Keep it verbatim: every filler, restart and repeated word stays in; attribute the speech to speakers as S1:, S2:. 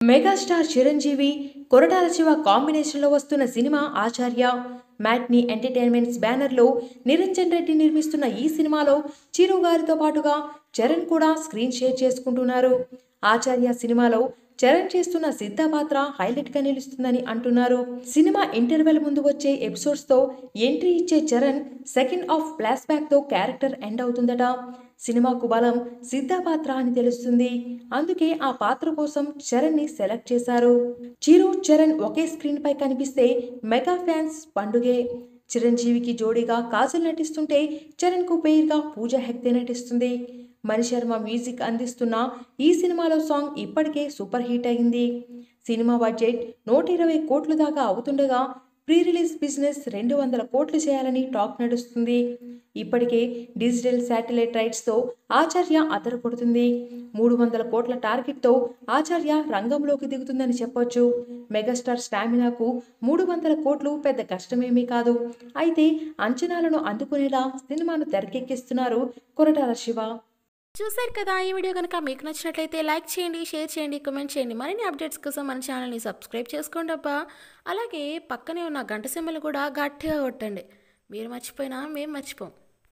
S1: Megastar Chiranjeevi Koratala Shiva కాంబినేషన్లో వస్తున్న cinema ఆచార్య. Matinee entertainments బ్యానర్లో నిరంజన్ రెడ్డి నిర్మిస్తున్న ఈ సినిమాలో చిరు గారితో పాటుగా చరణ్ కూడా స్క్రీన్ షేర్ చేసుకుంటున్నారు. ఆచార్య సినిమాలో చరణ్ చేస్తున్న సిద్ధ పాత్ర హైలైట్ గా నిలుస్తుందని అంటున్నారు. సినిమా ఇంటర్వెల్ ముందు వచ్చే ఎపిసోడ్స్ తో ఎంట్రీ ఇచ్చే Charan second half flashback తో క్యారెక్టర్ ఎండ్ అవుతుందట. సినిమాకు బలం సిద్ధ పాత్ర అని తెలుస్తుంది. అందుకే ఆ పాత్ర కోసం చరణ్ ని సెలెక్ట్ చేశారు. చిరు చరణ్ ఒకే స్క్రీన్ పై కనిపిస్తే మెగా ఫ్యాన్స్ పండుగే. చిరంజీవికి జోడీగా కాజల్ నటిస్తుంటే చరణ్ కు పేరుగా పూజా హెగ్డే నటిస్తుంది. మణిశర్మ మ్యూజిక్ అందిస్తున్న ఈ సినిమాలో సాంగ్ ఇప్పటికే సూపర్ హిట్ అయింది. సినిమా బడ్జెట్ నూట ఇరవై కోట్లు దాకా అవుతుండగా ప్రీ రిలీజ్ బిజినెస్ రెండు వందల కోట్లు చేయాలని టాక్ నడుస్తుంది. ఇప్పటికే డిజిటల్ శాటిలైట్ రైట్స్తో ఆచార్య అదరకొడుతుంది. మూడు వందల కోట్ల టార్గెట్తో ఆచార్య రంగంలోకి దిగుతుందని చెప్పొచ్చు. మెగాస్టార్ స్టామినాకు మూడు వందల కోట్లు పెద్ద కష్టమేమీ కాదు. అయితే అంచనాలను అందుకునేలా సినిమాను తెరకెక్కిస్తున్నారు కొరటాల శివ.
S2: చూశారు కదా, ఈ వీడియో కనుక మీకు నచ్చినట్లయితే లైక్ చేయండి, షేర్ చేయండి, కామెంట్ చేయండి. మరిన్ని అప్డేట్స్ కోసం మన ఛానల్ని సబ్స్క్రైబ్ చేసుకోండి అబ్బా. అలాగే పక్కనే ఉన్న గంట సింబల్ కూడా గట్టిగా కొట్టండి. మీరు మర్చిపోయినా మేము మర్చిపోం.